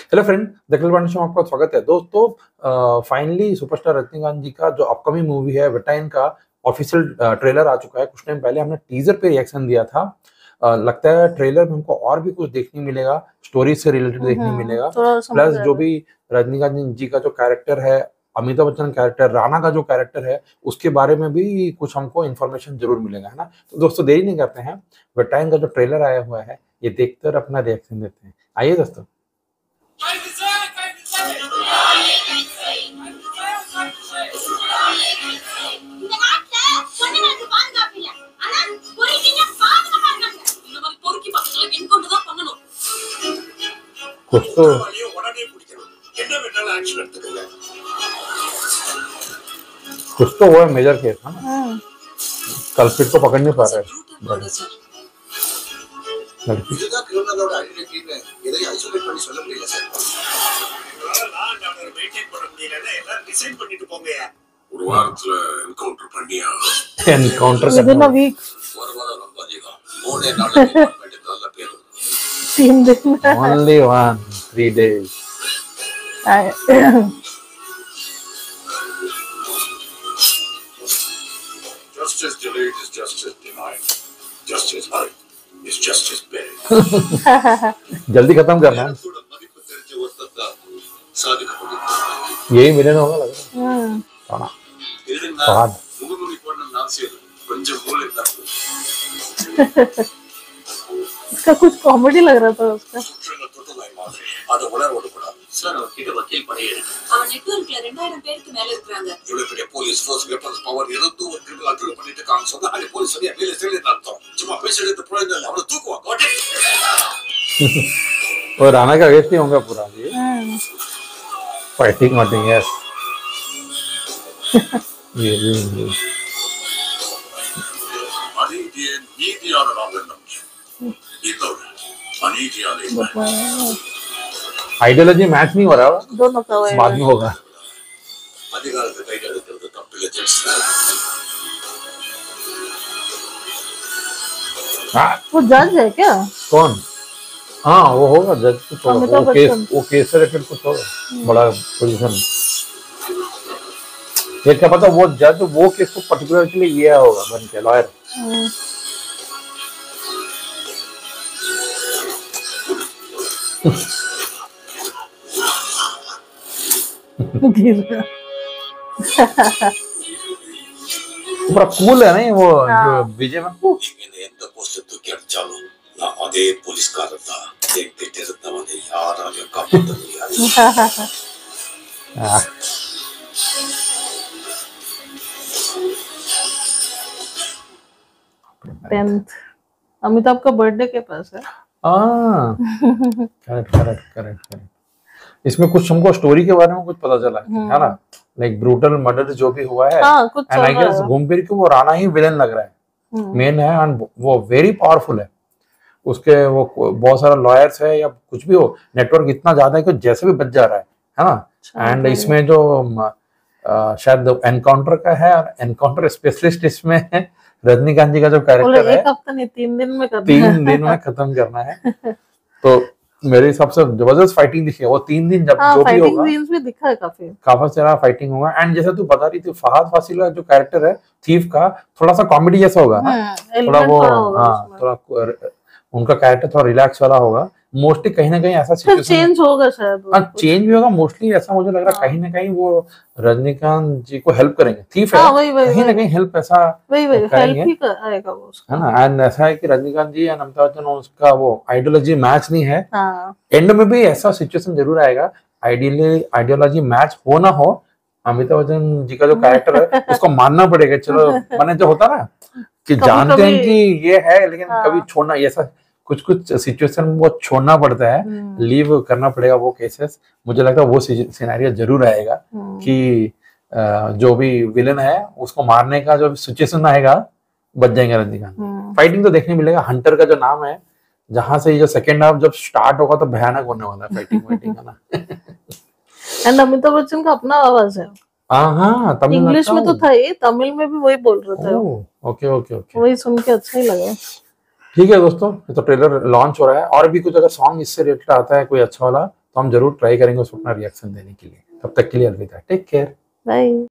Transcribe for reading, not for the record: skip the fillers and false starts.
Hello friend, दखल Pandey show में आपका स्वागत है। दोस्तों, फाइनली सुपरस्टार रजनीकांत जी का जो अपकमिंग मूवी है वेटाइन का ऑफिशियल ट्रेलर आ चुका है। कुछ टाइम पहले हमने टीजर पे रिएक्शन दिया था। लगता है ट्रेलर में हमको और भी कुछ देखने मिलेगा, स्टोरी से रिलेटेड देखने मिलेगा। प्लस जो भी रजनीकांत जी का जो कैरेक्टर है, अमिताभ बच्चन कैरेक्टर, राणा का जो कैरेक्टर है, उसके बारे में भी कुछ हमको इन्फॉर्मेशन जरूर मिलेगा, है ना। तो दोस्तों देरी नहीं करते हैं, वेटाइन का जो ट्रेलर आया हुआ है ये देखकर अपना रिएक्शन देते हैं। आइए दोस्तों। कुछ तो वो है मेजर केस है ना, कल्प्रिट को पकड़ नहीं पा रहा है। Only 3 days. Justice delayed is justice denied. Justice hurried is justice buried. जल्दी खत्म करना है। यही मिलन होगा लग रहा है। स्वाद। उसका कुछ कॉमेडी लग रहा था उसका। और राणा का वेस्ट नहीं होगा पूरा ये। फाइटिंग वाटिंग है ये आइडियोलॉजी मैच नहीं हो रहा, दोनों का बाद में होगा। वो जज है क्या? कौन? हाँ वो होगा जज कुछ होगा, वो केस रिलेटेड कुछ होगा, बड़ा पोजीशन। ये क्या पता वो जज वो केस को पर्टिकुलर के लिए ये होगा बन के लॉयर। पूरा कूल है नहीं वो जो विजय में अदे पुलिस का था देखते तेरे वाले यार आगे का टेंथ अमिताभ का बर्थडे के पास है। करेक्ट। इसमें कुछ हमको स्टोरी के बारे में कुछ पता चला है ना, लाइक ब्रूटल मर्डर जो भी हुआ है। एंड आई गेस घूम फिर के वो राणा ही विलेन लग रहा है, मेन है। एंड वो वेरी पावरफुल है, उसके वो बहुत सारा लॉयर्स है या कुछ भी हो, नेटवर्क इतना ज्यादा है कि जैसे भी बच जा रहा है ना। एंड इसमें जो शायद एनकाउंटर का है, एनकाउंटर स्पेशलिस्ट इसमें है रजनीकांत जी का जो कैरेक्टर है। एक हफ्ता नहीं 3 दिन में करना 3 दिन में खत्म करना है। तो मेरे हिसाब से जबरदस्त फाइटिंग दिखी है वो 3 दिन जब जो भी होगा। सीन्स भी दिखा है काफी सारा फाइटिंग होगा। एंड जैसे तू बता रही थी फहद फासिल का जो कैरेक्टर है थीफ का, थोड़ा सा कॉमेडी जैसा होगा ना, थोड़ा वो थोड़ा उनका कैरेक्टर थोड़ा रिलैक्स वाला होगा। मोस्टली कहीं ना कहीं ऐसा सिचुएशन चेंज होगा शायद। चेंज भी होगा मोस्टली, ऐसा मुझे लग रहा है। कहीं ना कहीं वो रजनीकांत जी को हेल्प करेंगे, थीफ है कहीं ना कहीं हेल्प ऐसा करेंगे, आएगा वो है ना। एंड ऐसा है कि रजनीकांत जी एंड अमिताभ बच्चन उसका वो आइडियोलॉजी मैच नहीं है। एंड में भी ऐसा सिचुएशन जरूर आएगा, आइडियोलॉजी मैच हो ना हो, अमिताभ बच्चन जी का जो कैरेक्टर है उसको मानना पड़ेगा। चलो मैंने जो होता ना कि जानते हैं कि ये है, लेकिन कभी छोड़ना, ऐसा कुछ सिचुएशन वो छोड़ना पड़ता है, लीव करना पड़ेगा वो केसेस। मुझे लगता है वो सिनेरियो जरूर आएगा कि जो भी विलन है उसको मारने का जो सिचुएशन आएगा बच जाएंगे रजनीकांत। फाइटिंग तो देखने मिलेगा। हंटर का जो नाम है, जहां से जो सेकेंड हाफ जब स्टार्ट होगा तो भयानक होने वाला है फाइटिंग है ना। एंड अमिताभ बच्चन का अपना आवाज है। हाँ तमिल इंग्लिश में तो था ही, तमिल में भी वही बोल रहा था। ओके वही सुन के अच्छा ही लगा। ठीक है दोस्तों, तो ट्रेलर लॉन्च हो रहा है। और भी कुछ अगर सॉन्ग इससे रिलेटेड आता है कोई अच्छा वाला तो हम जरूर ट्राई करेंगे उसको अपना रिएक्शन देने के लिए। तब तक के लिए अलविदा, टेक केयर। बाय।